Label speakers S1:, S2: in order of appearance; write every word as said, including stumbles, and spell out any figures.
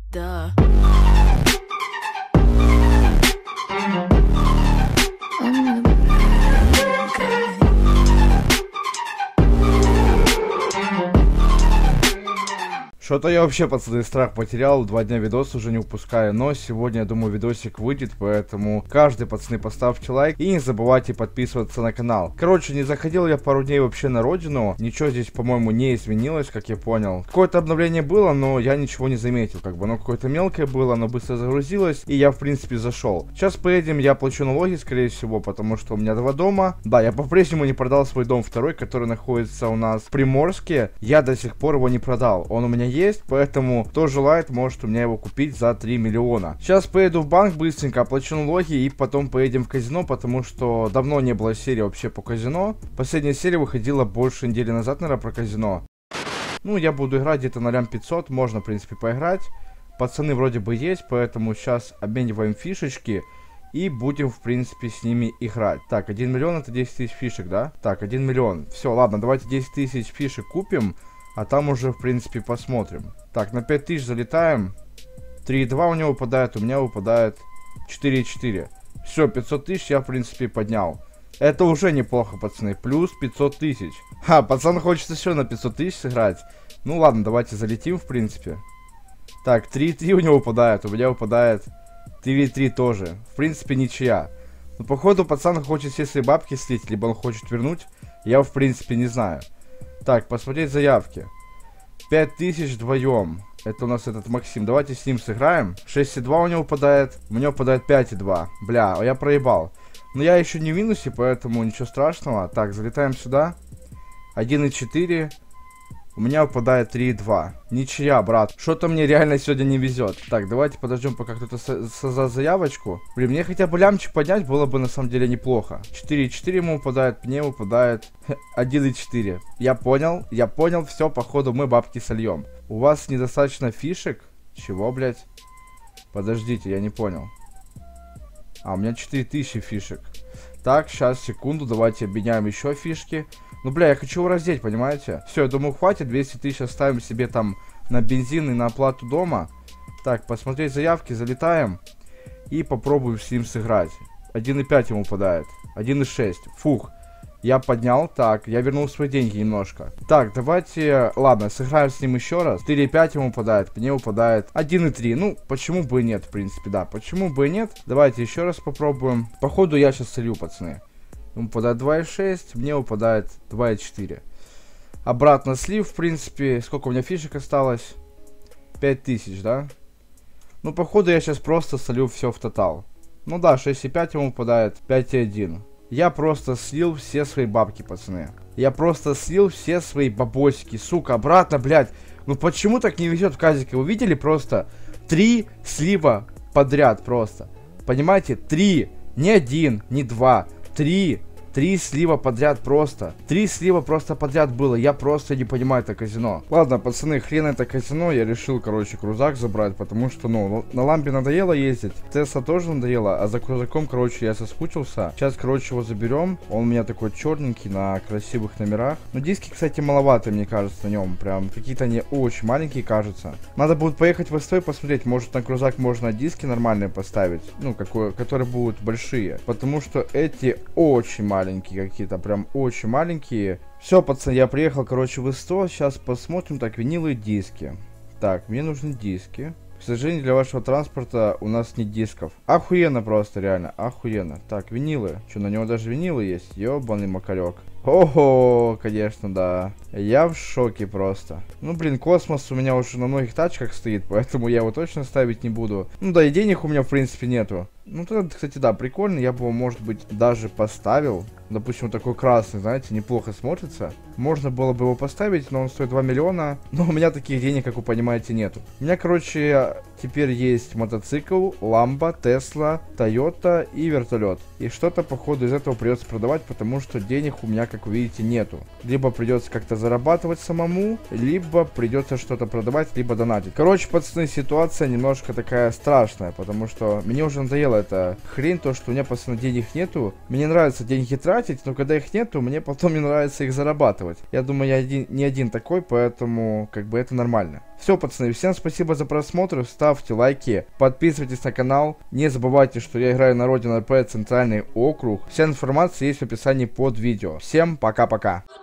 S1: Да.
S2: Что-то я вообще, пацаны, страх потерял, два дня видос уже не упускаю, но сегодня, я думаю, видосик выйдет, поэтому каждый, пацаны, поставьте лайк и не забывайте подписываться на канал. Короче, не заходил я пару дней вообще на родину, ничего здесь, по-моему, не изменилось, как я понял. Какое-то обновление было, но я ничего не заметил, как бы, оно какое-то мелкое было, оно быстро загрузилось, и я, в принципе, зашел. Сейчас поедем, я плачу налоги, скорее всего, потому что у меня два дома. Да, я по-прежнему не продал свой дом второй, который находится у нас в Приморске, я до сих пор его не продал, он у меня есть. Есть, поэтому кто желает, может у меня его купить за три миллиона. Сейчас поеду в банк быстренько, оплачу налоги и потом поедем в казино, потому что давно не было серии вообще по казино. Последняя серия выходила больше недели назад, наверное, про казино. Ну, я буду играть где-то на лям пятьсот, можно, в принципе, поиграть. Пацаны вроде бы есть, поэтому сейчас обмениваем фишечки и будем, в принципе, с ними играть. Так, один миллион это десять тысяч фишек, да? Так, один миллион. Все, ладно, давайте десять тысяч фишек купим. А там уже, в принципе, посмотрим. Так, на пять тысяч залетаем. три и два у него выпадает, у меня выпадает четыре и четыре. Все, пятьсот тысяч я, в принципе, поднял. Это уже неплохо, пацаны. Плюс пятьсот тысяч. Ха, пацан хочет еще на пятьсот тысяч сыграть. Ну ладно, давайте залетим, в принципе. Так, три и три у него выпадает, у меня выпадает три и три тоже. В принципе, ничья. Но, походу, пацан хочет все свои бабки слить, либо он хочет вернуть. Я, в принципе, не знаю. Так, посмотреть заявки. пять тысяч вдвоем. Это у нас этот Максим. Давайте с ним сыграем. шесть и два у него выпадает. У него выпадает пять и два. Бля, я проебал. Но я еще не в минусе, поэтому ничего страшного. Так, залетаем сюда. один и четыре. У меня выпадает три и два. Ничья, брат. Что-то мне реально сегодня не везет. Так, давайте подождем, пока кто-то создаст заявочку. Блин, мне хотя бы лямчик поднять было бы на самом деле неплохо. четыре и четыре ему выпадает, мне выпадает один и четыре. Я понял, я понял, все, походу мы бабки сольем. У вас недостаточно фишек? Чего, блядь? Подождите, я не понял. А, у меня четыре тысячи фишек. Так, сейчас, секунду, давайте обменяем еще фишки. Ну, бля, я хочу его раздеть, понимаете? Все, я думаю, хватит. двести тысяч оставим себе там на бензин и на оплату дома. Так, посмотреть заявки, залетаем. И попробуем с ним сыграть. один и пять ему выпадает. один и шесть. Фух. Я поднял. Так, я вернул свои деньги немножко. Так, давайте... Ладно, сыграем с ним еще раз. четыре и пять ему выпадает. Мне выпадает один и три. Ну, почему бы и нет, в принципе, да. Почему бы и нет? Давайте еще раз попробуем. Походу, я сейчас солью, пацаны. Ему выпадает два и шесть, мне выпадает два и четыре. Обратно слив, в принципе. Сколько у меня фишек осталось? пять тысяч, да? Ну, походу, я сейчас просто солю все в тотал. Ну да, шесть и пять ему выпадает, пять и один. Я просто слил все свои бабки, пацаны. Я просто слил все свои бабосики. Сука, обратно, блядь. Ну почему так не везет в казике? Вы видели просто? Три слива подряд просто. Понимаете? Три. Не один, не два. Три. Три слива подряд просто. Три слива просто подряд было. Я просто не понимаю это казино. Ладно, пацаны, хрен это казино. Я решил, короче, крузак забрать. Потому что, ну, на ламбе надоело ездить. Тесла тоже надоело. А за крузаком, короче, я соскучился. Сейчас, короче, его заберем. Он у меня такой черненький, на красивых номерах. Но диски, кстати, маловато, мне кажется, на нем. Прям какие-то они очень маленькие, кажется. Надо будет поехать в СТО посмотреть. Может, на крузак можно диски нормальные поставить. Ну, какое, которые будут большие. Потому что эти очень маленькие. Маленькие какие-то, прям очень маленькие. Все, пацаны, я приехал, короче, в СТО. Сейчас посмотрим. Так, виниловые диски. Так, мне нужны диски. К сожалению, для вашего транспорта у нас нет дисков. Охуенно просто, реально, охуенно. Так, винилы. Что, на него даже винилы есть? Ёбаный макарек. Ого, конечно, да. Я в шоке просто. Ну, блин, космос у меня уже на многих тачках стоит, поэтому я его точно ставить не буду. Ну, да, и денег у меня, в принципе, нету. Ну, это, кстати, да, прикольно. Я бы его, может быть, даже поставил. Допустим, вот такой красный, знаете, неплохо смотрится. Можно было бы его поставить, но он стоит два миллиона. Но у меня таких денег, как вы понимаете, нету. У меня, короче, теперь есть мотоцикл, ламба, Тесла, Тойота и вертолет. И что-то, походу, из этого придется продавать, потому что денег у меня, как вы видите, нету. Либо придется как-то зарабатывать самому, либо придется что-то продавать, либо донатить. Короче, пацаны, ситуация немножко такая страшная, потому что мне уже надоело эта хрень, то, что у меня, пацаны, денег нету. Мне нравится деньги тратить, потратить, но когда их нету, мне потом не нравится их зарабатывать. Я думаю, я один, не один такой, поэтому как бы это нормально. Все, пацаны, всем спасибо за просмотр, ставьте лайки, подписывайтесь на канал, не забывайте, что я играю на Родина РП Центральный округ. Вся информация есть в описании под видео. Всем пока-пока.